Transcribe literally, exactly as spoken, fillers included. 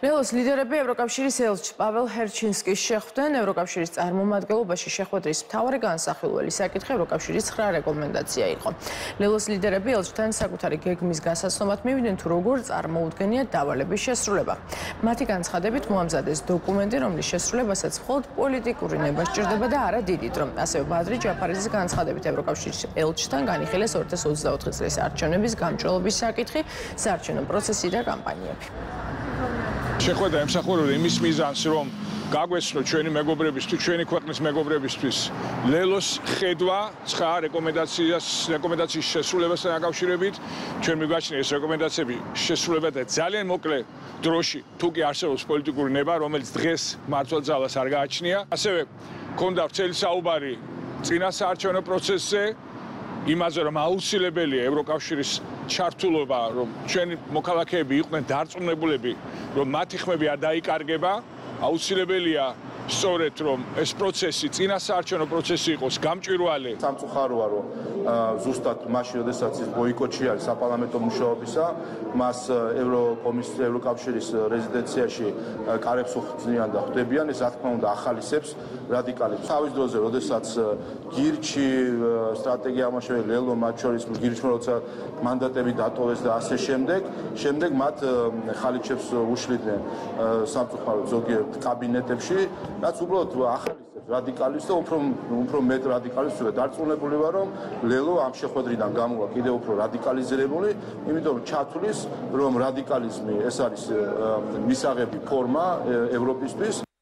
ლელოს ლიდერები ევროკავშირის ელჩ პაվել ჰერჩინსკის შეხვდნენ ევროკავშირის წარმომადგენლობაში შეხვედრის მთავარი განსახილველი საკითხი ევროკავშირის ცხრა რეკომენდაცია იყო. ლელოს ლიდერები ელჩთან საკუთარი გეგმის გასაცნობად მივიდნენ თუ როგორ წარმოუდგენიათ დავალების შესრულება. მათი განცხადებით მოამზადეს დოკუმენტი, რომლის შესრულებასაც მხოლოდ პოლიტიკური ნება სჭირდება და არა დიდი დრო. ასევე ბადრი ჯაფარიძის განცხადებით ევროკავშირის ელჩთან განიხილეს ორი ათას ოცდაოთხი წლის არჩევნების გამჭვირვალობის საკითხი, საარჩევნო პროცესი და კამპანიები. შეხვედრა ემსახურებოდა იმის მიზანს, რომ გაგვესწრო ჩვენი მეგობრების თუ ჩვენი ქვეყნის მეგობრებისთვის ლელოს ხედვა ცხრა რეკომენდაციას რეკომენდაციის შესრულებასთან დაკავშირებით. ჩვენ მიგვაჩნია ეს რეკომენდაციები შესრულება და ძალიან მოკლე დროში თუ კი არსებობს პოლიტიკური ნება, რომელიც დღეს მართლმსაჯულს არ გააჩნია. ასევე ქონდა ვრცელი საუბარი წინა საარჩევნო პროცესზე, იმაზე რომ აუცილებელია ევროკავშირის ჩართულობა, რომ ჩვენი მოქალაქეები იყვნენ დარწმუნებულები, რომ მათი ხმები არ დაიკარგება, აუცილებელია სწორედ რომ ეს პროცესი, წინა საარჩევნო პროცესი იყოს გამჭვირვალე. სამწუხაროა, რომ ზუსტად მაშინ, როდესაც ის ბოიკოტში არის საპარლამენტო მუშაობისა, მას ევროკომისიის ევროკავშირის რეზიდენციაში კარებს უხსნიან და ხვდებიან, ეს რა თქმა უნდა ახალისებს რადიკალიზმს. თავის დროზე, როდესაც გირჩი სტრატეგია ამაშოვე ლელო მათ შორის გირჩმა როცა მანდატები დატოვეს და ასე შემდეგ, შემდეგ მათ ხალიჩებს უშლიდნენ სამწუხაროდ ზოგიერთ კაბინეტებში, რაც უბრალოდ ახალისებს რადიკალიზმს და უფრო უფრო მეტ რადიკალიზმს ვიღებ. დარწმუნებული ვარ, რომ ლელო ამ შეხვედრიდან გამოვა კიდევ უფრო რადიკალიზირებული, იმიტომ რომ ჩათვლის, რომ რადიკალიზმი ეს არის მისაღები ფორმა ევროპისთვის.